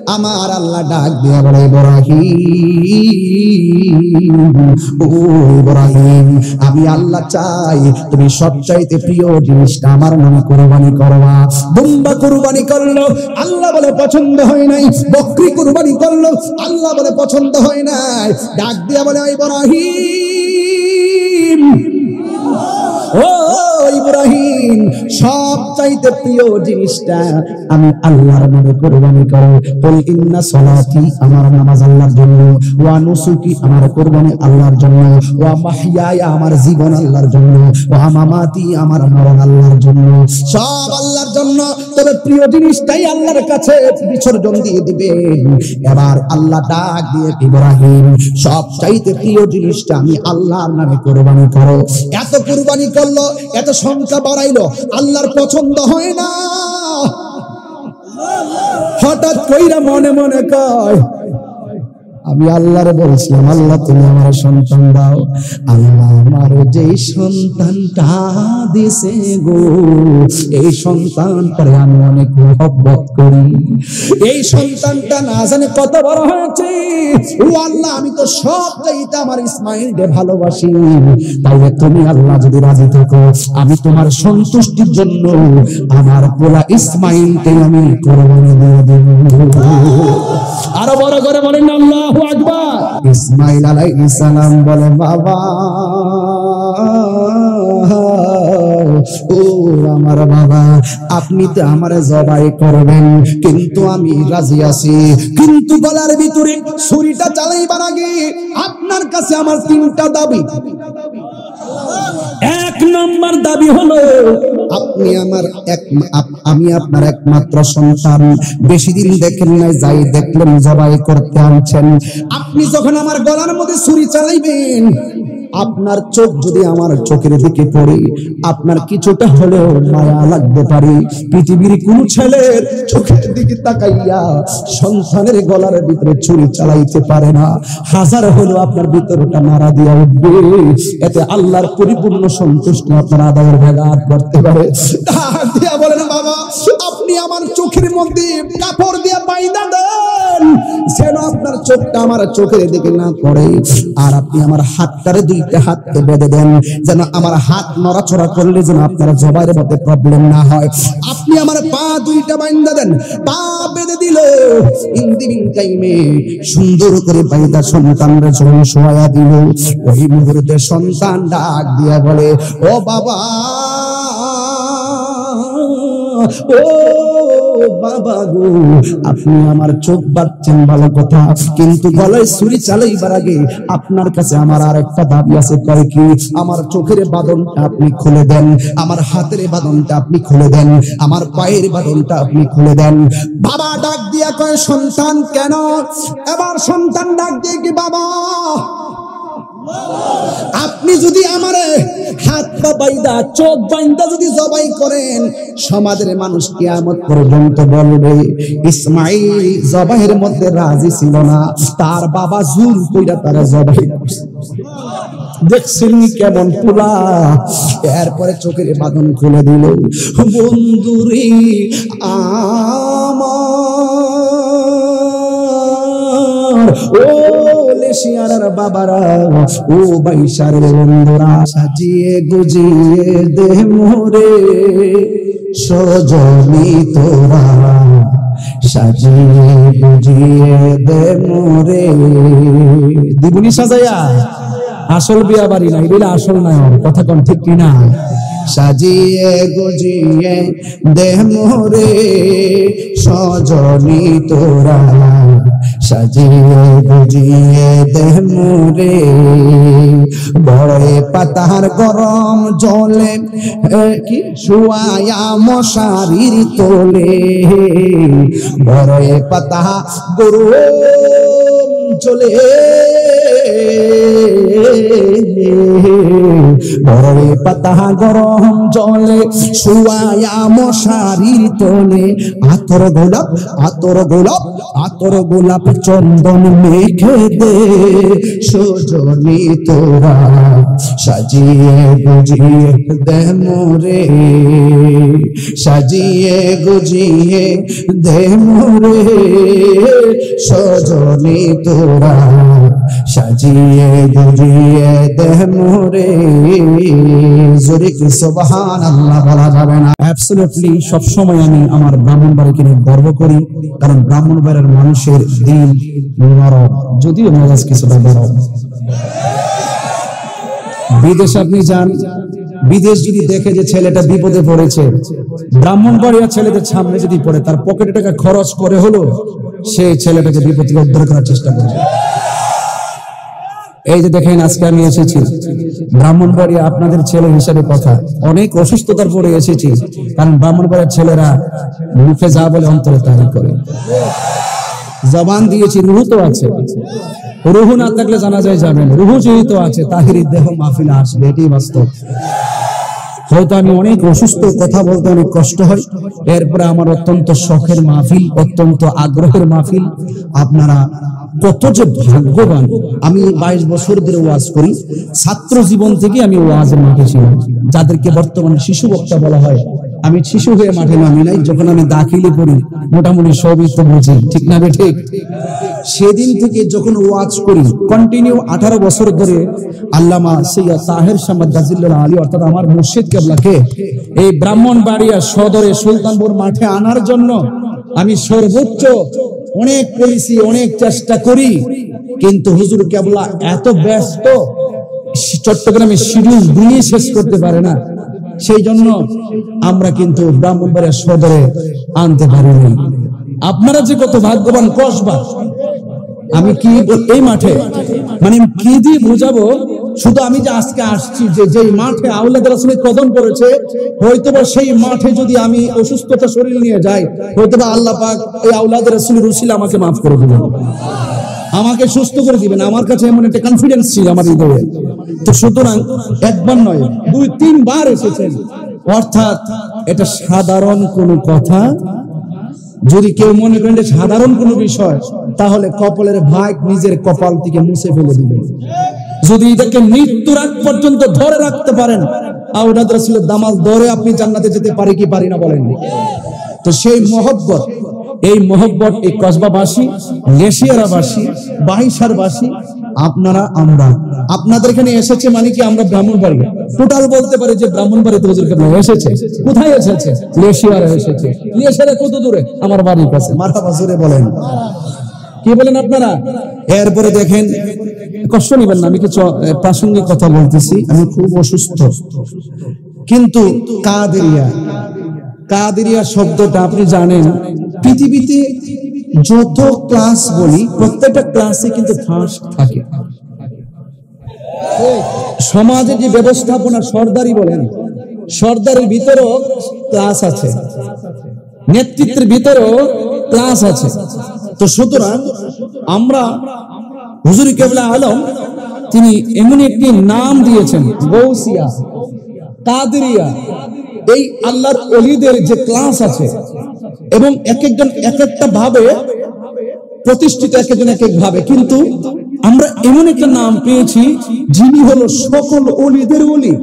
আমার আল্লাহ ডাক দিয়া বলে ইব্রাহিম, ও ইব্রাহিম, আমি আল্লাহ চাই তুমি সবচাইতে প্রিয় জিনিসটা আমার নামে কুরবানি করবা। দুম্বা কুরবানি করলো, আল্লাহ বলে পছন্দ হয় নাই। বকরি কুরবানি করলো, আল্লাহ বলে পছন্দ হয় নাই। ডাক দিয়া বলে ইব্রাহিম, ও ইব্রাহিম, সবচাইতে প্রিয় জিনিসটা আমি আল্লাহর নামে কুরবানি করো। বল ইন্না সালাতি, আমার নামাজ আল্লাহর জন্য, ওয়া নুসুকি, আমার কুরবানি আল্লাহর জন্য, ওয়া মাহইয়ায়া, আমার জীবন আল্লাহর জন্য, ওয়া মামাতি, আমার মরণ আল্লাহর জন্য, সব আল্লাহর জন্য। তবে প্রিয় জিনিসটাই আল্লাহর কাছে বিসর্জন দিয়ে দিবেন। এবার আল্লাহ ডাক দিয়ে ইব্রাহিম, সবচাইতে প্রিয় জিনিসটা আমি আল্লাহর নামে কুরবানি করো। এত কুরবানি করলো, এত সংখ্যা বাড়াইলো, আল্লাহর পছন্দ হয় না। হঠাৎ কইরা মনে মনে কয়, আমি আল্লাহর বলছিলাম, আল্লাহ তুমি আমার সন্তান দাও। আল্লাহ আমার যেই সন্তানটা দিছে গো, এই সন্তানটারে আমি অনেক মহব্বত করি। এই সন্তানটা না জানে কত বড় হয়েছে। ও আল্লাহ, আমি তো সব চাইতে আমার ইসমাইলকে ভালোবাসি। তাহলে তুমি আল্লাহ যদি রাজি থাকো, আমি তোমার সন্তুষ্টির জন্য আমার পোলা ইসমাইলকে আমি কুরবানি দিয়ে দেব। আরো বড় করে বলেন আল্লাহু আকবার। ইসমাইল আলাইহিস সালাম বলে, বাবা, ও আমার বাবা, আপনি তো আমারে জবাই করবেন, কিন্তু আমি রাজি আছি। কিন্তু গলার ভিতরে ছুরিটা চালাইবার আগে আপনার কাছে আমার তিনটা দাবি। এক নম্বর দাবি হলো, আপনি আমার আমি আপনার একমাত্র সন্তান। বেশি দিন দেখেন নাই, যাই দেখলেন জবাই করতে আনছেন। আপনি যখন আমার গলার মধ্যে ছুরি চালাইবেন, আপনার চোখ যদি আমার চোখের দিকে পড়ে, আপনার কিছুটা হলেও মায়া লাগতে পারে। পৃথিবীর কোন ছেলের চোখের দিকে তাকাইয়া সন্তানের গলার ভিতরে ছুরি চালাইতে পারে না। হাজার হলেও আপনার ভিতরটা নাড়া দিয়া উঠবে। এতে আল্লাহর পরিপূর্ণ সন্তুষ্টি আপনার আদায়ের ভেগাট করতে পারে। দিয়া বলেন, বাবা, আপনি আমার চোখের মধ্যে কাপড় দিয়া বাইন্ধা দেন, যেন আপনার চোখটা আমার চোখের দিকে না পড়ে। আর আপনি আমার হাতটারে দুইটা হাতকে বেঁধে দেন, যেন আমার হাত নড়াচড়া করলে যেন আপনার জবাইয়ের মধ্যে প্রবলেম না হয়। আপনি আমার পা দুইটা বাইন্ধা দেন। পা বেঁধে দিল, ইন্দিবিন টাইমে সুন্দর করে বাইদা সন্তানরা যখন শোয়া দিল, ওই মুহূর্তে সন্তান ডাক দিয়া বলে, ও বাবা, ও বাবা গো, আপনি আমার চোখ বাঁধছেন ভালো কথা, কিন্তু গলায় ছুরি চালাইবার আগে আপনার কাছে আমার আর একটা দাবি আছে। কয় কি? আমার চোখের বাঁধনটা আপনি খুলে দেন, আমার হাতের বাঁধনটা আপনি খুলে দেন, আমার পায়ের বাঁধনটা আপনি খুলে দেন। বাবা ডাক দিয়া কয়, সন্তান কেন? এবার সন্তান ডাক দিয়ে কি, বাবা, আপনি যদি আমার হাত পা বাইদা চোখ বাইন্দা যদি জবাই করেন, সমাজের মানুষ কিয়ামত পর্যন্ত বলবে ইসমাইল জবাইয়ের মধ্যে রাজি ছিল না, তার বাবা জোর কইরা তারা জবাই করছে। দেখছেন কেমন পোলা? এরপরে চোখের বাঁধন খুলে দিল। বন্ধুরে আমার, ও লেশিয়ার বাবারা, ও বাইশারের বন্ধুরা, সাজিয়ে গুজিয়ে দে মোরে সজনী তোরা, সাজিয়ে গুজিয়ে দে মোরে। দিবনি সাজাইয়া? আসল বিয়া বাড়ি না, এটা আসল না, কথা কোন ঠিক কিনা? সাজিয়ে গুজিয়ে দে মোরে সজনী তোরা, সাজিয়ে গুজিয়ে দে মোরে। বড়ে পাতার গরম জলে কি শুয়ায়া মশারির তোলে, বড়ে পাতা গরম চলে বড়ে পাতা গরম জলে শুয়ায়া মশারির তলে আতর গোলাপ আতর গোলাপ আতর গোলাপ চন্দন মেখে দে সজনী তোরা সাজিয়ে গুজিয়ে দে মোরে সাজিয়ে গুজিয়ে দে মোরে সজনী তোরা সাজিয়ে গুজিয়ে দে মোরে জোরে কি সুবহানাল্লাহ বলা যাবে না? অ্যাবসলিউটলি সবসময় আমি আমার ব্রাহ্মণবাড়িকে নিয়ে গর্ব করি, কারণ ব্রাহ্মণবাড়ির মানুষের দিল নরম, যদিও মেজাজ কিছুটা গরম। বিদেশ আপনি যান, বিদেশ যদি দেখে যে ছেলেটা বিপদে পড়েছে, ব্রাহ্মণবাড়িয়া ছেলেদের সামনে যদি পড়ে, তার পকেটে টাকা খরচ করে হলো সেই ছেলেটাকে বিপদ থেকে উদ্ধার করার চেষ্টা করছে। এই যে দেখেন, আজকে আমি এসেছি ব্রাহ্মণবাড়িয়া, আপনাদের ছেলে হিসাবে কথা, অনেক অসুস্থতার পরে এসেছি, কারণ ব্রাহ্মণবাড়িয়ার ছেলেরা মুখে যা বলে অন্তরে তাই করে। জবান দিয়েছি, রুহু তো আছে, রুহু না থাকলে জানা যায় যাবেন, রুহু যেহেতু আছে তাহিরের দেহ মাহফিলে আসবে, এটাই বাস্তব। হয়তো আমি অনেক অসুস্থ, কথা বলতে অনেক কষ্ট হয়, এরপরে আমার অত্যন্ত শখের মাহফিল, অত্যন্ত আগ্রহের মাহফিল। আপনারা কত যে ভাগ্যবান। আমি 22 বছর ধরে ওয়াজ করি, ছাত্র জীবন থেকে আমি ওয়াজের মাঠে ছিলাম, যাদেরকে বর্তমানে শিশু বক্তা বলা হয়। আমি শিশু হয়ে মাঠে নামি নাই, যখন আমি দাখিলে পড়ি মোটামুটি সবই তো বুঝি, ঠিক না ঠিক? সেদিন থেকে যখন ওয়াজ করি কন্টিনিউ 18 বছর ধরে, আল্লামা সৈয়দ তাহের শামদ গাজীউল্লাহ আলী অর্থাৎ আমার মুর্শিদ কেবলাকে এই ব্রাহ্মণবাড়িয়া সদরে সুলতানপুর মাঠে আনার জন্য আমি সর্বোচ্চ অনেক পলিসি, অনেক চেষ্টা করি, কিন্তু হুজুর কেবলা এত ব্যস্ত, চট্টগ্রামে শিডিউল দিয়ে শেষ করতে পারে না, সেই জন্য আমরা কিন্তু ব্রাহ্মণবাড়িয়া সদরে আনতে পারিনি। আপনারা যে কত ভাগ্যবান কসবা, আমি কি এই মাঠে মানে কি দিয়ে বোঝাবো? শুধু আমি যে আজকে আসছি, যে মাঠে আওলাদ রাসূলের কদম পড়েছে, হয়তোবা সেই মাঠে যদি আমি অসুস্থতা শরীর নিয়ে যাই, হয়তোবা আল্লাহ পাক এই আওলাদ রাসূলের উসিলা আমাকে মাফ করে দিবেন, আমাকে সুস্থ করে দিবেন। আমার কাছে এমন একটা কনফিডেন্স ছিল আমার হৃদয়ে। তো সুতরাং একবার নয়, 2-3 বার এসেছেন, অর্থাৎ এটা সাধারণ কোনো কথা। যদি কেউ মনে করেন যে সাধারণ কোনো বিষয়, তাহলে কপালের ভাগ নিজের কপাল থেকে মুছে ফেলে দিবেন। যদি এটাকে মৃত্যুর আগ পর্যন্ত ধরে রাখতে পারেন, আওলাদ রাসূলের দামাল ধরে আপনি জান্নাতে যেতে পারি কি পারি না বলেন? তো সেই মহব্বত, এই মহব্বত এই কসবাবাসী, নেশিয়ারাবাসী, বাহিসারবাসী, আপনারা আমরা আপনাদের এখানে এসেছে মানে কি আমরা ব্রাহ্মণবাড়ি টোটাল বলতে পারি যে ব্রাহ্মণবাড়িতে হুজুর কেবলা এসেছে। কোথায় এসেছে? নেশিয়ারা এসেছে। নেশিয়ারা কত দূরে? আমার বাড়ির কাছে। মারহাবা জোরে বলেন, কি বলেন আপনারা? এরপরে দেখেন, কষ্ট নেবেন না, আমি কিছু প্রাসঙ্গিক কথা বলতেছি, আমি খুব অসুস্থ। কিন্তু কাদেরিয়া শব্দটা আপনি জানেন, পৃথিবীতে যত ক্লাস বলি প্রত্যেকটা ক্লাসে কিন্তু ফার্স্ট থাকে। সমাজে যে ব্যবস্থাপনা, সরদারি বলেন, সরদারের ভিতরেও ক্লাস আছে, নেতৃত্বের ভিতরেও ক্লাস আছে। তো সুতরাং আমরা হুজুর কেবলা আলম তিনি এমন একটি নাম দিয়েছেন, গৌসিয়া, কাদেরিয়া, এই আল্লাহর ওলিদের যে ক্লাস আছে, এবং এক একজন এক একটা ভাবে প্রতিষ্ঠিত, এক একজন এক এক ভাবে, কিন্তু আমরা এমন একটা নাম পেয়েছি যিনি হলো সকল ওলিদের ওলি।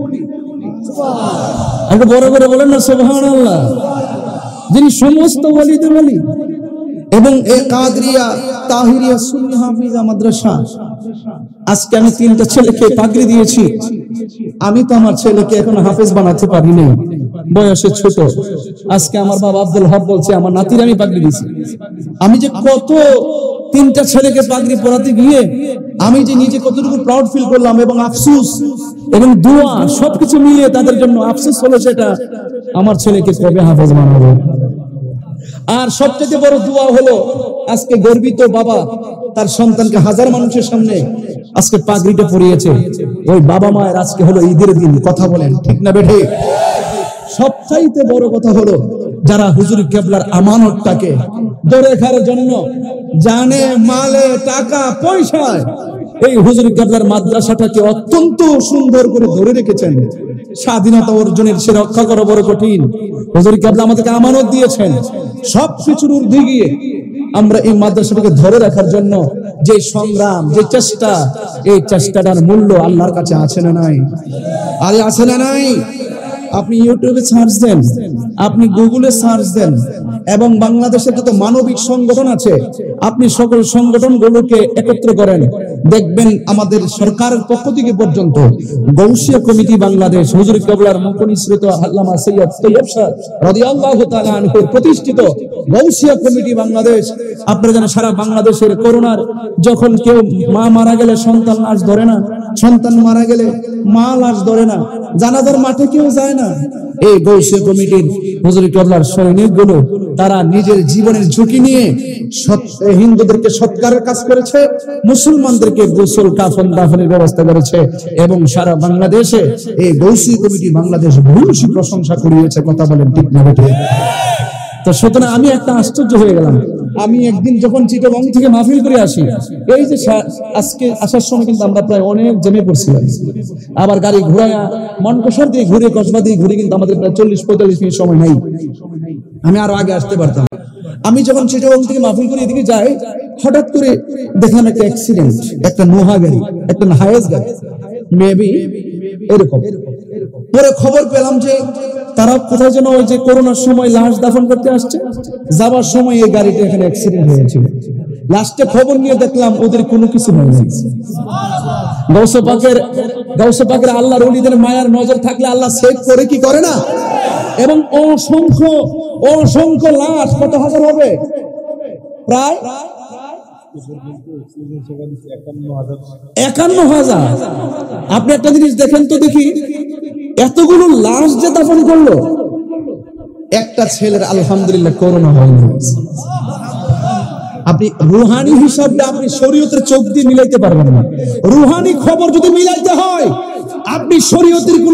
একটু বড় করে বলেন না সুবহানাল্লাহ। যিনি সমস্ত ওলিদের ওলি। এবং এই কাদরিয়া তাহিরিয়া সুন্নি হাফিজা মাদ্রাসা, আজকে আমি 3টা ছেলেকে পাগড়ি দিয়েছি। আমি তো আমার ছেলেকে এখন হাফেজ বানাতে পারি নাই, বয়সে ছোট। আজকে আমার বাবা আব্দুল হক বলছে আমার নাতির আমি পাগড়ি দিয়েছি। আমি যে কত 3টা ছেলেকে পাগড়ি পরাতে গিয়ে আমি যে নিজে কতটুকু প্রাউড ফিল করলাম, এবং আফসোস এবং দোয়া সবকিছু মিলিয়ে তাদের জন্য আফসোস হলো সেটা, আমার ছেলেকে কবে হাফেজ বানাবো। আর সবচেয়ে বড় দোয়া হলো আজকে গর্বিত বাবা তার সন্তানকে হাজার মানুষের সামনে আজকে পাগড়িটা পরিয়েছে। ওই বাবা মায়ের আজকে হলো ঈদের দিন, কথা বলেন ঠিক না বেঠে? সবচাইতে বড় কথা হলো যারা হুজুর কেবলার আমানতটাকে ধরে রাখার জন্য জানে মালে টাকা পয়সায় এই হুজুর কেবলার মাদ্রাসাটাকে অত্যন্ত সুন্দর করে ধরে রেখেছেন। স্বাধীনতা অর্জনের সে রক্ষা করা বড় কঠিন। হুজুর কেবলা আমাদেরকে আমানত দিয়েছেন, সবকিছুর ঊর্ধ্বে গিয়ে আমরা এই মাদ্রাসাটাকে ধরে রাখার জন্য যে সংগ্রাম, যে চেষ্টা, এই চেষ্টাটার মূল্য আল্লাহর কাছে আছে না নাই? আরে আছে না নাই? আপনি ইউটিউবে সার্চ দেন, আপনি গুগলে সার্চ দেন, এবং বাংলাদেশের যত মানবিক সংগঠন আছে আপনি সকল সংগঠনগুলোকে একত্র করেন, দেখবেন আমাদের সরকারের পক্ষ থেকে পর্যন্ত গৌসিয়া কমিটি বাংলাদেশ, হুজুর কেবলার মুখনিসৃত আল্লামা সৈয়দ তৈয়ব সাহেব রাদিয়াল্লাহু তাআলা আনহু প্রতিষ্ঠিত গৌসিয়া কমিটি বাংলাদেশ। আপনারা জানেন সারা বাংলাদেশের করোনার যখন কেউ মা মারা গেলে সন্তান লাশ ধরে না, সন্তান মারা গেলে মা লাশ ধরে না, জানাজার মাঠে কেউ যায় না। এই গৌসিয়া কমিটির হুজুর কেবলার সৈনিকগুলো তারা নিজের জীবনের ঝুঁকি নিয়ে হিন্দুদেরকে সৎকারের কাজ করেছে, মুসলমানদেরকে গোসল কাফন দাফনের ব্যবস্থা করেছে, এবং সারা বাংলাদেশে এই গৌসিয়া কমিটি বাংলাদেশ ভূয়সী প্রশংসা কুড়িয়েছে। কথা বলেন ঠিক না বেঠিক? তো সুতরাং আমি একটা আশ্চর্য হয়ে গেলাম। আমি একদিন যখন চিটাগং থেকে মাহফিল করে আসি, এই যে আজকে আসার সময় কিন্তু আমরা প্রায় অনেক জমে পড়ছিলাম, আবার গাড়ি ঘোরায়া মনকসর দিয়ে ঘুরে কসবা দিয়ে ঘুরে কিন্তু আমাদের প্রায় 40-45 মিনিট সময় নাই, আমি আরো আগে আসতে পারতাম। আমি যখন চিটাগং থেকে মাহফিল করে এদিকে যাই, হঠাৎ করে দেখলাম একটা অ্যাক্সিডেন্ট, একটা নোহা গাড়ি, একটা হায়েস গাড়ি, মেবি এরকম। পরে খবর পেলাম যে তারা কোথায় যেন ওই যে করোনার সময় লাশ দাফন করতে আসছে, যাবার সময় এই গাড়িটা এখানে অ্যাক্সিডেন্ট হয়েছিল। লাস্টে খবর নিয়ে দেখলাম ওদের কোনো কিছু হয়নি। গাউসে পাকের আল্লাহর ওলিদের মায়ার নজর থাকলে আল্লাহ সেভ করে কি করে না? এবং অসংখ্য লাশ, কত হাজার হবে, প্রায় 51,000। আপনি একটা জিনিস দেখেন তো দেখি, এতগুলো লাশ যে দাফন করলো, একটা ছেলের আলহামদুলিল্লাহ করোনা হয়নি। আপনি রুহানি হিসাবটা আপনি শরীয়তের চোখ দিয়ে মিলাইতে পারবেন না। রুহানি খবর যদি মিলাইতে হয় আপনি শরীয়তের কোন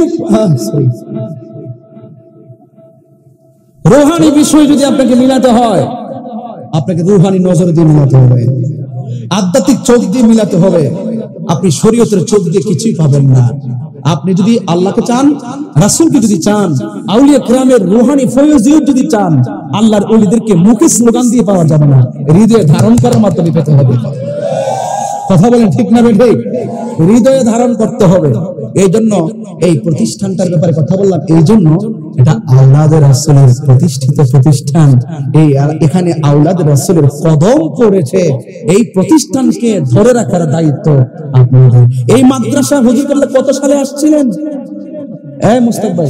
রুহানি বিষয় যদি আপনাকে মিলাতে হয়, আপনাকে রুহানি নজর দিয়ে মিলাতে হবে, আধ্যাত্মিক চোখ দিয়ে মিলাতে হবে। আপনি শরীয়তের চোখ দিয়ে কিছুই পাবেন না। আপনি যদি আল্লাহকে চান, রাসূলকে যদি চান, আউলিয়া কিরামের রুহানি ফয়জিয়ত যদি চান, আল্লাহর ওলিদেরকে মুখে স্লোগান দিয়ে পাওয়া যাবে না, হৃদয়ে ধারণ করার মাধ্যমে পেতে হবে। কথা বলেন ঠিক না বেঠিক? হৃদয়ে ধারণ করতে হবে। এই জন্য এই প্রতিষ্ঠানটার ব্যাপারে কথা বললাম, এই জন্য এটা আওলাদের রাসূলের প্রতিষ্ঠিত প্রতিষ্ঠান। এখানে আওলাদের রাসূলের কদম পড়েছে। এই প্রতিষ্ঠানকে ধরে রাখার দায়িত্ব আপনাদের। এই মাদ্রাসা হুজুর কেবলা কত সালে আসছিলেন? মুস্তাক ভাই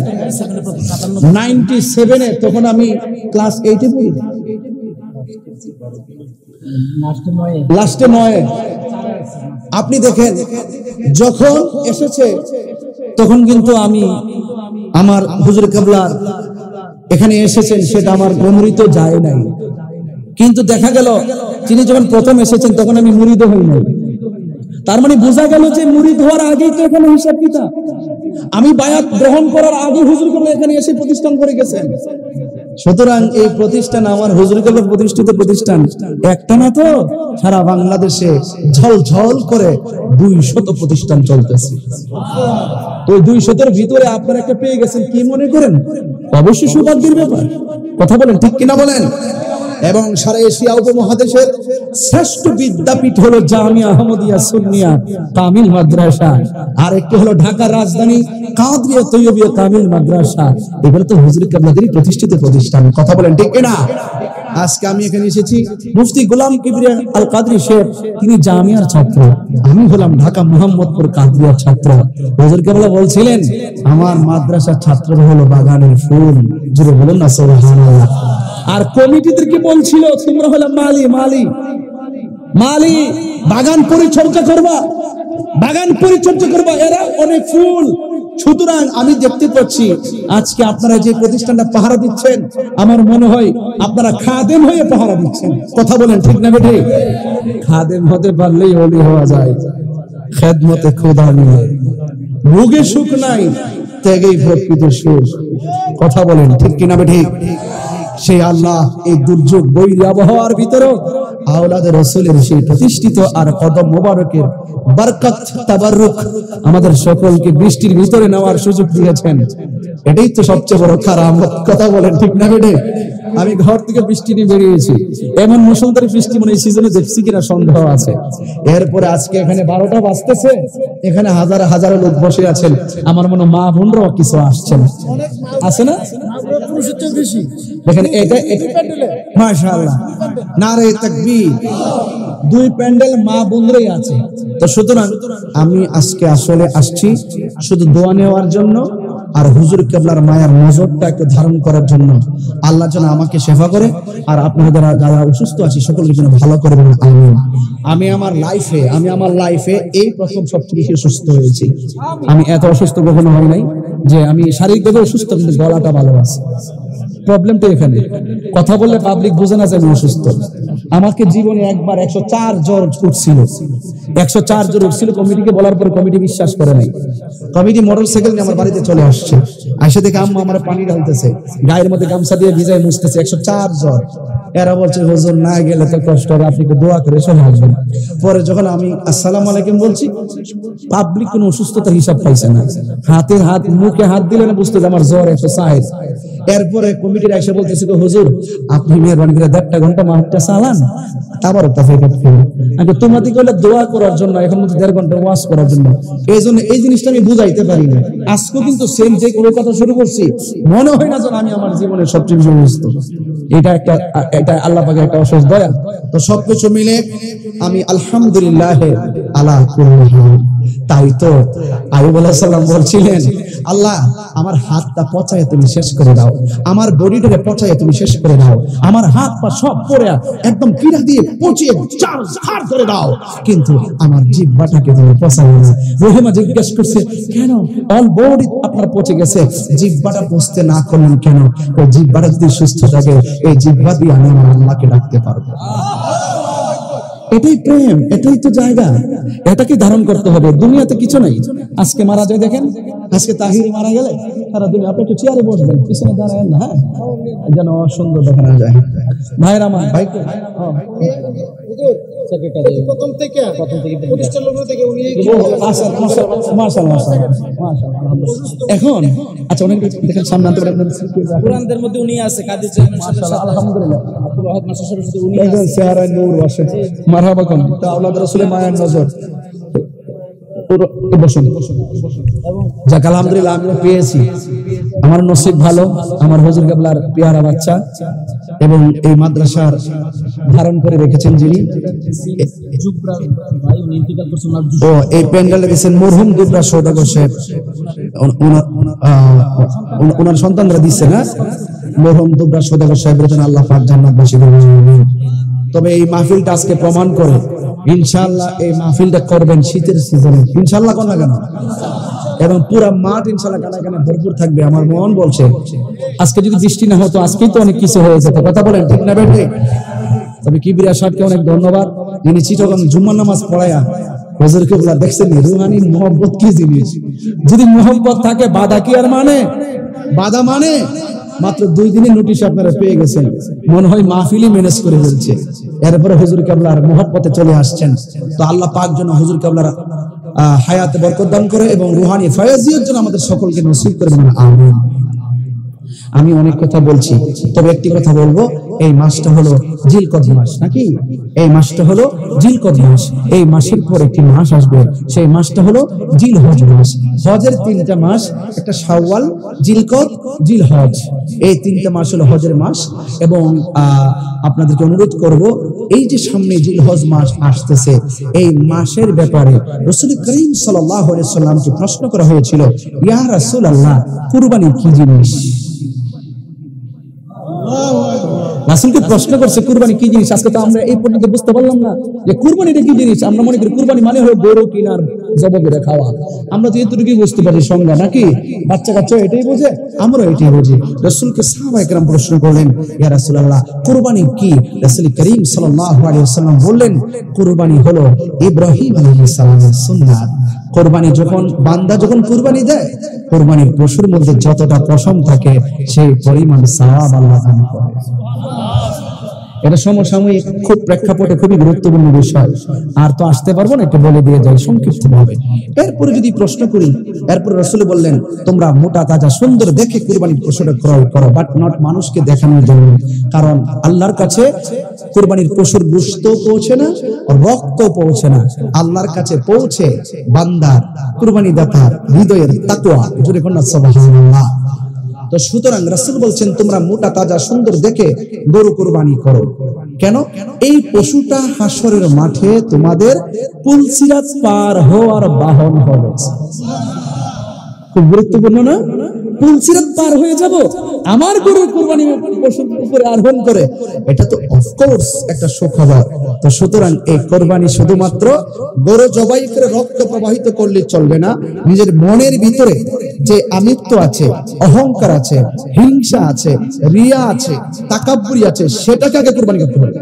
97-এ, তখন আমি ক্লাস 8-এ পড়ি, লাস্টে 9-এ। আপনি দেখেন যখন এসেছে তখন কিন্তু আমি আমার হুজুর কেবলার এখানে এসেছেন সেটা আমার গমরিত যায় নাই, কিন্তু দেখা গেল তিনি যখন প্রথম এসেছেন তখন আমি মুরিদ হই নাই। তার মানে বোঝা গেল যে মুরিদ হওয়ার আগেই তো এখানে হিসাব কিতাব, আমি বায়াত গ্রহণ করার আগে হুজুর কেবলা এখানে এসে প্রতিষ্ঠান করে গেছেন। সুতরাং এই প্রতিষ্ঠান আমার হুজুর কেবলার প্রতিষ্ঠিত প্রতিষ্ঠান, একটা না তো, সারা বাংলাদেশে ঝলঝল করে 200 প্রতিষ্ঠান চলতেছে। ওই 200-এর ভিতরে আপনারা একটা পেয়ে গেছেন, কি মনে করেন? অবশ্যই সৌভাগ্যের ব্যাপার। কথা বলেন ঠিক কিনা বলেন? এবং সারা এশিয়া উপমহাদেশের শ্রেষ্ঠ বিদ্যাপীঠ হলো জামিয়া আহমদিয়া সুন্নিয়া কামিল মাদ্রাসা, আর একটি হলো ঢাকার রাজধানী কাদরিয়া তৈয়বিয়া কামিল মাদ্রাসা। এগুলো তো হুজুর কেবলাদেরই প্রতিষ্ঠিত প্রতিষ্ঠান। কথা বলেন ঠিক কিনা? আজকে আমি এখানে এসেছি, মুফতি গোলাম কিবরিয়া আল কাদরি সাহেব তিনি জামিয়ার ছাত্র, আমি হলাম ঢাকা মোহাম্মদপুর কাদরিয়ার ছাত্র। হুজুর কেবলা বলছিলেন আমার মাদ্রাসার ছাত্ররা হলো বাগানের ফুল। জোরে বলুন না সুবহানাল্লাহ। আর কমিটিদেরকে বলছিল তোমরা হলো মালি, বাগান পরিচর্যা করবা, এরা অনেক ফুল। সুতরাং আমি দেখতে পাচ্ছি আজকে আপনারা যে প্রতিষ্ঠানটা পাহারা দিচ্ছেন, আমার মনে হয় আপনারা খাদেম হয়ে পাহারা দিচ্ছেন। কথা বলেন ঠিক না বেঠিক? খাদেম হতে পারলেই ওলি হওয়া যায়, খেদমতে খোদা নিয়ে ভোগে সুখ নাই, ত্যাগেই প্রকৃত সুখ। কথা বলেন ঠিক কিনা বেঠিক? সেই আল্লাহ এই দুর্যোগ বৈরী আবহাওয়ার ভিতরেও আওলাদে রাসূলের সেই প্রতিষ্ঠিত আর কদম মোবারকের বরকত তাবাররুক আমাদের সকলকে বৃষ্টির ভিতরে নেওয়ার সুযোগ দিয়েছেন। এটাই তো সবচেয়ে বড় কারামত। কথা বলেন ঠিক না বেটে? আমি ঘর থেকে বৃষ্টি নিয়ে বেরিয়েছি, এমন মুষলধারে বৃষ্টি মনে এই সিজনে দেখছি কিনা সন্দেহ আছে। এরপরে আজকে এখানে 12টা বাজতেছে, এখানে হাজার হাজার লোক বসে আছেন, আমার মনে মা বোনরাও কিছু আসছেন, আছে না? দেখেন এটা মাশাআল্লাহ, নারে তাকবীর, 2 প্যান্ডেল মা বোনরাই আছে। তো সুতরাং আমি আজকে আসলে আসছি শুধু দোয়া নেওয়ার জন্য আর হুজুর কেবলার মায়ার নজরটা একটু ধারণ করার জন্য। আল্লাহ যেন আমাকে সেবা করে আর আপনারা যারা অসুস্থ আছি সকলকে যেন ভালো করে দেন, আমিন। আমি আমার লাইফে এই প্রথম সবচেয়ে বেশি অসুস্থ হয়েছি। আমি এত অসুস্থ কখনো হয় নাই, যে আমি শারীরিকভাবে অসুস্থ কিন্তু গলাটা ভালো আছে। প্রবলেমটা এখানে, কথা বললে পাবলিক বুঝে না যে আমি অসুস্থ। আমাকে জীবনে একবার 104 জ্বর উঠছিল, 104 জ্বর উঠছিল। কমিটিকে বলার পর কমিটি বিশ্বাস করে নাই। কমিটি মোটরসাইকেল নিয়ে আমার বাড়িতে চলে আসছে, এসে দেখে আম্মা আমার পানি ঢালতেছে, গায়ের মধ্যে গামছা দিয়ে ভিজায় মুছতেছে। 104 জ্বর। এরা বলছে হুজুর না গেলে তো কষ্ট হবে, আপনি একটু দোয়া করে চলে আসবেন। পরে যখন আমি আসসালামু আলাইকুম বলছি, পাবলিক কোনো অসুস্থতার হিসাব পাইছে না। মুখে হাত দিলে না বুঝতে যে আমার জ্বর 104। এরপরে কমিটির এসে বলতেছে হুজুর আপনি মেহরবানি করে 1.5 ঘন্টা মাহফিলটা চালান, তারপরে আমি তোমাদের কইলে দোয়া করার জন্য, এখন মধ্যে 1.5 ঘন্টা ওয়াজ করার জন্য। এই জন্য এই জিনিসটা আমি বুঝাইতে পারি না। আজকে কিন্তু সেম যে কোনো কথা শুরু করছি, মনে হয় না যেন আমি আমার জীবনের সবচেয়ে বেশি অসুস্থ। এটা আল্লাহ পাকের একটা অশেষ দয়া। তো সবকিছু মিলে আমি আলহামদুলিল্লাহ আলা কুল্লি হাল। তাই তো আইয়ুব আলাইহিস সালাম বলছিলেন, আল্লাহ আমার হাতটা পচায় তুমি শেষ করে দাও, আমার বডিটাকে পচায় তুমি শেষ করে দাও, আমার হাত পা সব পড়ে একদম পীড়া দিয়ে পচিয়ে চার ঝাড় করে দাও, কিন্তু আমার জিহ্বাটাকে তুমি পচায় না। রহিমা জিজ্ঞেস করছে কেন? অল বডি আপনার পচে গেছে, জিহ্বাটা পচতে না করলেন কেন? ওই জিহ্বাটা যদি সুস্থ থাকে, এই জিহ্বা দিয়ে আমি আমার আল্লাহকে ডাকতে পারবো। এটাই প্রেম, এটাই তো জায়গা, এটাকে ধারণ করতে হবে। দুনিয়াতে কিছু নাই। আজকে মারা যায়, দেখেন আজকে তাহির মারা গেলে সারা দুনিয়া, আপনি একটু চেয়ারে বসবেন, পিছনে দাঁড়ায়েন না, হ্যাঁ, যেন সুন্দর দেখানো যায়। ভাইরা আমার ভাই প্রথম থেকে এখন আচ্ছা অনেক দেখেন সামনে আনতে পারেন, কোরআনদের মধ্যে উনি আছে, মাশাআল্লাহ আলহামদুলিল্লাহ। মারহাবা কোন আওলাদ রাসূলের মায়ার নজর। যাক আলহামদুলিল্লাহ আমি পেয়েছি, আমার নসিব ভালো, আমার হুজুর কেবলার পেয়ারা বাচ্চা এবং এই মাদ্রাসার ধারণ করে রেখেছেন যিনি, ও এই প্যান্ডেলে দিয়েছেন মরহুম দুবরা সওদাগর সাহেব, ওনার সন্তানরা দিচ্ছে না, মরহুম দুবরা সওদাগর সাহেবের জন্য আল্লাহ পাক জান্নাতবাসী করুন। তবে এই মাহফিলটা আজকে প্রমাণ করে ইনশাআল্লাহ এই মাহফিলটা করবেন শীতের সিজনে, ইনশাআল্লাহ কোন না কেন, এবং পুরো মাঠ ইনশাআল্লাহ কানাকানা ভরপুর থাকবে। আমার মন বলছে আজকে যদি বৃষ্টি না হতো, আজকেই তো অনেক কিছু হয়ে যেত। কথা বলেন ঠিক না বেঠে? তবে কিবরিয়া সাহেবকে অনেক ধন্যবাদ, যিনি চিটাগং জুম্মার নামাজ পড়ায়া হুজুর কেবলা দেখছেন রুহানি মোহব্বত কি জিনিস। যদি মোহব্বত থাকে বাধা কি আর মানে? বাধা মানে মাত্র 2 দিনের নোটিশ আপনারা পেয়ে গেছেন, মনে হয় মাহফিলই ম্যানেজ করে ফেলছে। এরপরে হুজুর কেবলার মোহব্বতে চলে আসছেন। তো আল্লাহ পাক যেন হুজুর কেবলার হায়াতে বরকত দান করে এবং রুহানি ফায়াজিয়ত যেন আমাদের সকলকে নসিব করে দেন, আমিন। আমি অনেক কথা বলছি, তবে একটি কথা বলবো, এই মাসটা হলো জিলকদ মাস, নাকি? এই মাসটা হলো জিলকদ মাস। এই মাসের পর একটি মাস আসবে, সেই মাসটা হলো জিলহজ মাস। হজের 3টা মাস, একটা শাওয়াল, জিলকদ, জিলহজ। এই 3টা মাস হলো হজের মাস। এবং আপনাদেরকে অনুরোধ করব, এই যে সামনে জিলহজ মাস আসতেছে, এই মাসের ব্যাপারে রাসূল করিম সাল্লাল্লাহু আলাইহি সাল্লামকে প্রশ্ন করা হয়েছিল, ইয়া রাসূলুল্লাহ কুরবানি কি জিনিস? রাসূলকে প্রশ্ন করছে কুরবানি কি জিনিস, আজকে তো আমরা এই পর্যন্ত বুঝতে পারলাম না যে কুরবানিটা কি জিনিস। আমরা মনে করি কুরবানি মানে হলো গরু কিনার জবাই করে খাওয়া, আমরা তো এতটুকুই বুঝতে পারি সংজ্ঞা, নাকি বাচ্চা কাচ্চা এটাই বোঝে, আমরা এটাই বুঝি। রাসূলকে সাহাবায়ে কেরাম প্রশ্ন করলেন, ইয়া রাসূলুল্লাহ কুরবানি কি? রাসূল করিম সাল্লাল্লাহু আলাইহি ওয়াসাল্লাম বললেন, কুরবানি হলো ইব্রাহিম আলাইহিস সালামের সুন্নাত। কুরবানি যখন বান্দা কুরবানি দেয়, কুরবানির পশুর মধ্যে যতটা পশম থাকে সেই পরিমাণ সওয়াব আল্লাহ দান করে। এটা সমসাময়িক খুব প্রেক্ষাপটে খুবই গুরুত্বপূর্ণ বিষয়, আর তো আসতে পারবো না, একটু বলে দিয়ে যাই সংক্ষিপ্ত ভাবে। এরপরে যদি প্রশ্ন করি, এরপর রাসূল বললেন, তোমরা মোটা তাজা সুন্দর দেখে কুরবানির পশুটা ক্রয় করো, বাট নট মানুষকে দেখানোর জন্য। কারণ আল্লাহর কাছে কুরবানির পশুর গোশত পৌঁছে না, রক্ত পৌঁছে না, আল্লাহর কাছে পৌঁছে বান্দার কুরবানি দাতার হৃদয়ের তাকওয়া। জোরে কন্যা সুবহানাল্লাহ। তো সুতরাং রাসূল বলছেন, তোমরা মোটা তাজা সুন্দর দেখে গরু কুরবানি করো। কেন? এই পশুটা হাসরের মাঠে তোমাদের পুলসিরাত পার হওয়ার বাহন হবে। খুব গুরুত্বপূর্ণ না? পুলসিরাত পার হয়ে যাব আমার গরু কুরবানি পশুর উপরে আরোহণ করে, এটা তো অফকোর্স একটা সুখবর। তো সুতরাং এই কুরবানি শুধুমাত্র গরু জবাই করে রক্ত প্রবাহিত করলে চলবে না, নিজের মনের ভিতরে যে আমিত্ব আছে, অহংকার আছে, হিংসা আছে, রিয়া আছে, তাকাব্বুরি আছে, সেটাকে আগে কুরবানি করতে হবে,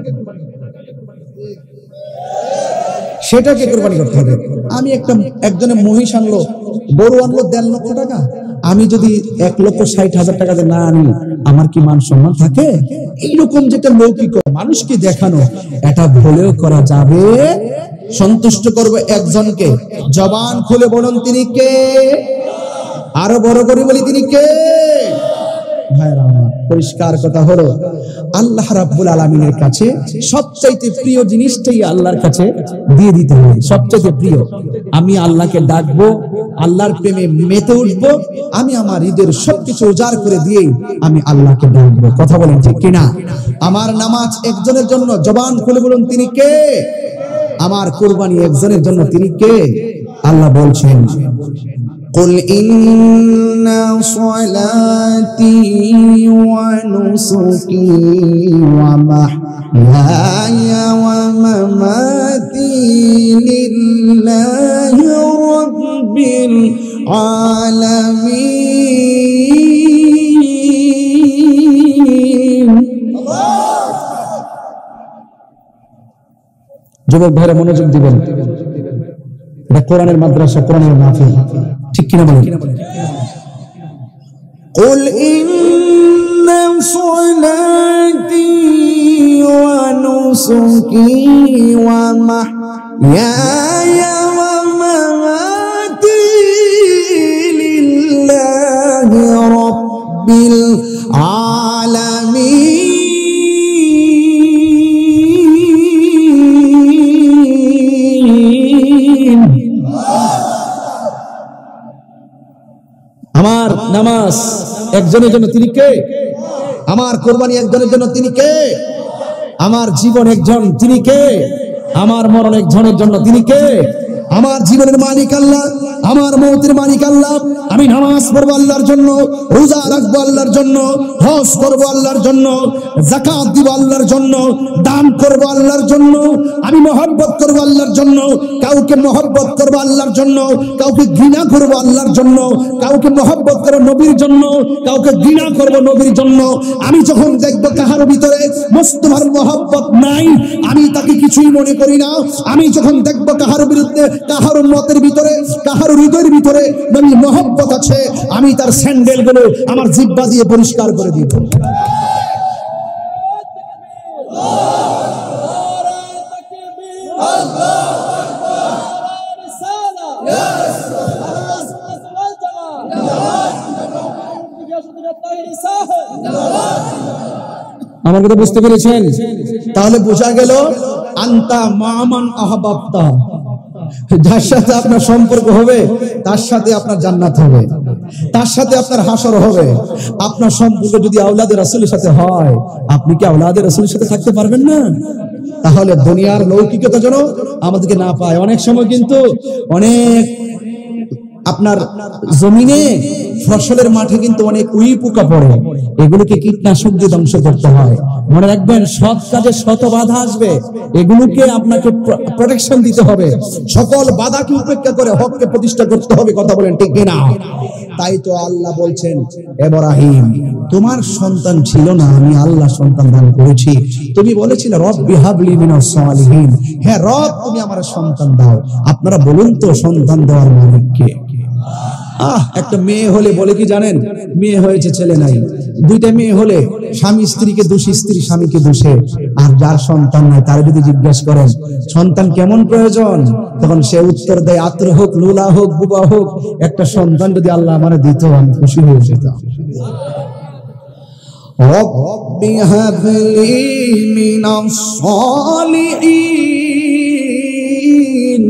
সেটাকে কুরবানি করতে হবে। আমি একজনের মহিষ আনলো, গরু আনলো 1.5 লক্ষ টাকা, আমি যদি 1,60,000 টাকা দিয়ে না আনি, আমার কি মান সম্মান থাকে? এইরকম যেটা লৌকিক মানুষকে দেখানো, এটা ভুলেও করা যাবে। সন্তুষ্ট করবে একজনকে, জবান খুলে বলুন তিনি কে? আরো বড় করে বলি তিনি কে? ভাইরা আমার, পরিষ্কার কথা হলো, আল্লাহ রাব্বুল আলামিনের কাছে সবচাইতে প্রিয় জিনিসটাই আল্লাহর কাছে দিয়ে দিতে হবে। সবচাইতে প্রিয়, আমি আল্লাহকে ডাকবো, আল্লাহর প্রেমে মেতে উঠবো, আমি আমার হৃদয়ের সবকিছু উজাড় করে দিয়ে আমি আল্লাহকে ডাকবো। কথা বলেন ঠিক কিনা? আমার নামাজ একজনের জন্য, জবান খুলে বলুন তিনি কে? আমার কুরবানি একজনের জন্য, তিনি কে? আল্লাহ বলছেন, قل إن صلاتي ونسكي ومحياي ومماتي لله رب العالمين। যুবক ভাইরা মনোযোগ দিবেন, এটা কোরআনের মাদ্রাসা, কোরআনের মাহফিল, ঠিক কিনা বলেন? قل إن صلاتي ونسكي ومحياي ومماتي لله رب العالمين। আমার নামাজ একজনের জন্য, তিনি কে? আমার কুরবানি একজনের জন্য, তিনি কে? আমার জীবন একজন, তিনি কে? আমার মরণ একজনের জন্য, তিনি কে? আমার জীবনের মালিক আল্লাহ, আমার মৌতের মালিক আল্লাহ। আমি নামাজ পড়বো আল্লাহর জন্য, রোজা রাখবো আল্লাহর জন্য, হজ করবো আল্লাহর জন্য, যাকাত দিব আল্লাহর জন্য, দান করবো আল্লাহর জন্য। আমি মহব্বত করবো আল্লাহর জন্য, কাউকে মহব্বত করবো আল্লাহর জন্য, কাউকে ঘৃণা করবো আল্লাহর জন্য, কাউকে মহব্বত করবো নবীর জন্য, কাউকে ঘৃণা করবো নবীর জন্য। আমি যখন দেখবো কাহার ভিতরে মুস্তফার মহব্বত নাই, আমি তাকে কিছুই মনে করি না। আমি যখন দেখবো কাহার বিরুদ্ধে, কাহার মতের ভিতরে, কাহার হৃদয়ের ভিতরে নবীর মহব্বত আছে, আমি তার স্যান্ডেল গুলো আমার জিহ্বা দিয়ে পরিষ্কার করে দিব। আমার কথা বুঝতে পেরেছেন? তাহলে বোঝা গেল, আন্তা মামান আহবাবতা, যার সাথে আপনার সম্পর্ক হবে তার সাথে আপনার জান্নাত হবে, তার সাথে আপনার হাসর হবে। আপনার সম্পর্ক যদি আওলাদে রাসূলের সাথে হয়, আপনি কি আওলাদে রাসূলের সাথে থাকতে পারবেন না? তাহলে দুনিয়ার লৌকিকতা যেন আমাদেরকে না পায়। অনেক সময় কিন্তু অনেক আপনার জমিনে ফসলের মাঠে কিন্তু অনেক উই পোকা পড়ে, এগুলোকে কীটনাশক দিয়ে ধ্বংস করতে হয়। মনে রাখবেন, সৎ কাজে শত বাধা আসবে, এগুলোকে আপনাকে প্রোটেকশন দিতে হবে। সকল বাধাকে উপেক্ষা করে হককে প্রতিষ্ঠা করতে হবে। কথা বলেন ঠিক কিনা? তাই তো আল্লাহ বলছেন, ইব্রাহিম তোমার সন্তান ছিল না, আমি আল্লাহ সন্তান দান করেছি। তুমি বলেছিলে রব্বি হাবলি মিনাস সালিহিন, হ্যাঁ রব তুমি আমার সন্তান দাও। আপনারা বলুন তো সন্তান দেওয়ার মালিক কে? একটা মেয়ে হলে বলে কি জানেন, মেয়ে হয়েছে ছেলে নাই। দুইটা মেয়ে হলে স্বামী স্ত্রীকে দোষী, স্ত্রী স্বামীকে দোষে। আর যার সন্তান নাই তার যদি জিজ্ঞেস করেন সন্তান কেমন প্রয়োজন, তখন সে উত্তর দেয় আত্র হোক, লুলা হোক, বুবা হোক, একটা সন্তান যদি আল্লাহ আমারে দিত আমি খুশি হয়ে যেতাম। রব্বি হাবলি মিনাস সালিহিন।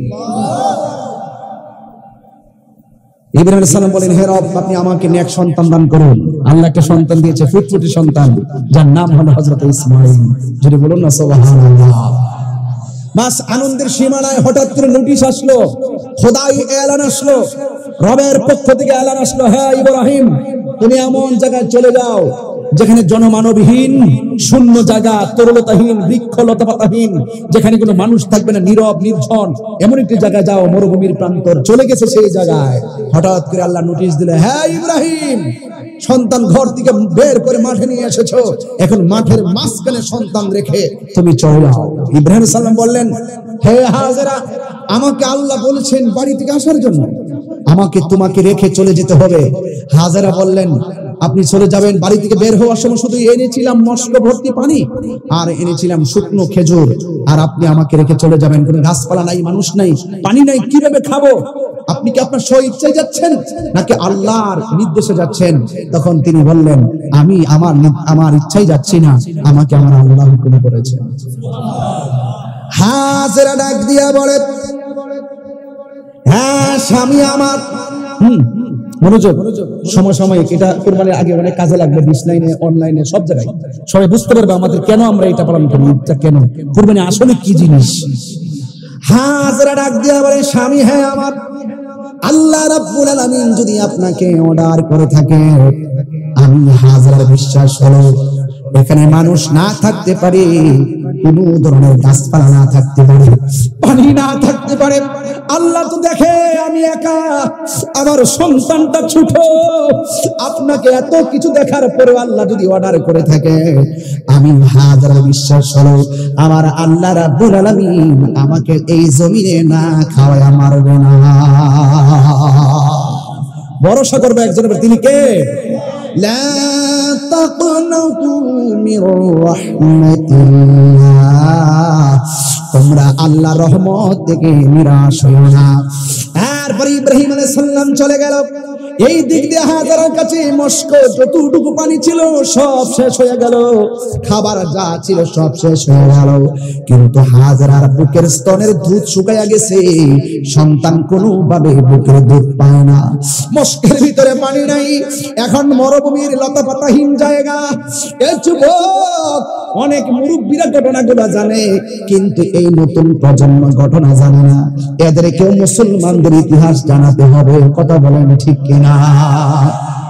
ইব্রাহিম আলাইহিস সালাম বলেন, হে রব আপনি আমাকে নেক সন্তান দান করুন। আল্লাহ একটা সন্তান দিয়েছে, ফুটফুটে সন্তান, যার নাম হলো হযরত ইসমাঈল। যদি বলুন না সুবহানাল্লাহ। বাস আনন্দের সীমানায় হঠাৎ করে নোটিশ আসলো, খোদাই এলান আসলো, রবের পক্ষ থেকে এলান আসলো, হ্যাঁ ইব্রাহিম তুমি এমন জায়গায় চলে যাও যেখানে জনমানবহীন, শূন্য জায়গা, তরলতাহীন, বৃক্ষ লতাপাতাহীন, যেখানে কোনো মানুষ থাকবে না, নীরব নির্জন, এমন একটি জায়গায় যাও, মরুভূমির প্রান্তর। চলে গেছে সেই জায়গায়। হঠাৎ করে আল্লাহ নোটিশ দিলে, হ্যাঁ ইব্রাহিম সন্তান ঘর থেকে বের করে মাঠে নিয়ে এসেছো, এখন মাঠের মাঝখানে সন্তান রেখে তুমি চলে যাও। ইব্রাহিম সাল্লাম বললেন, হে হাজেরা আমাকে আল্লাহ বলেছেন বাড়ি থেকে আসার জন্য, আমাকে তোমাকে রেখে চলে যেতে হবে। হাজেরা বললেন, আপনি চলে যাবেন, বাড়ি থেকে বের হওয়ার সময় শুধু এনেছিলাম মস্ক ভর্তি পানি আর এনেছিলাম শুকনো খেজুর, আর আপনি আমাকে রেখে চলে যাবেন, কোনো গাছপালা নাই, মানুষ নাই, পানি নাই, কিভাবে খাবো? আপনি কি আপনার স্ব ইচ্ছায় যাচ্ছেন নাকি আল্লাহর নির্দেশে যাচ্ছেন? তখন তিনি বললেন, আমি আমার ইচ্ছায় যাচ্ছি না, আমাকে আমার আল্লাহ হুকুম করেছেন। হাজেরা ডাক দিয়া বলে, হ্যাঁ স্বামী আমার। মনোযোগ, সমসাময়িক, এটা কুরবানির আগে অনেক কাজে লাগবে, বিজনেসে, অনলাইনে, সব জায়গায় সবাই বুঝতে পারবে আমাদের কেন আমরা এটা পালন করি, এটা কেন, কুরবানি আসলে কি জিনিস। হাজেরা ডাক দিয়া বলে, স্বামী হ্যাঁ আমার, আল্লাহ রাব্বুল আলামিন যদি আপনাকে অর্ডার করে থাকে, আমি হাজেরার বিশ্বাস হলো এখানে মানুষ না থাকতে পারে, কোন ধরনের গাছপালা না থাকতে পারে, পানি না থাকতে পারে, আল্লাহ তো দেখে আমি একা, আমার সন্তানটা ছোট, আপনাকে এত কিছু দেখার পরে আল্লাহ যদি অর্ডার করে থাকে, আমি হাজার বিশ্বাস হলো আমার আল্লাহ রাব্বুল আলামিন আমাকে এই জমিনে না খাওয়ায় মারবে না। ভরসা করবে একজনের, তিনি কে? লা তাকনাতু মির রাহমাতিল্লাহ, তোমরা আল্লাহর রহমত থেকে নিরাশ হইও না। এরপর ইব্রাহিম আলাইহিস সালাম চলে গেল। এই দিক দিয়ে হাজারের কাছে মস্ক যতটুকু পানি ছিল সব শেষ হয়ে গেল, খাবার যা ছিল সব শেষ হয়ে গেল, কিন্তু হাজারার বুকের স্তনের দুধ শুকাইয়া গেছে, সন্তান কোনোভাবে বুকের দুধ পায় না, মস্কের ভিতরে পানি নাই, এখন মরুভূমির লতাপাতাহীন জায়গা। এই যুবক, অনেক মুরব্বীরা ঘটনাগুলো জানে, কিন্তু এই নতুন প্রজন্ম ঘটনা জানে না, এদেরকেও মুসলমানদের ইতিহাস জানাতে হবে। কথা বলেন ঠিক কিনা?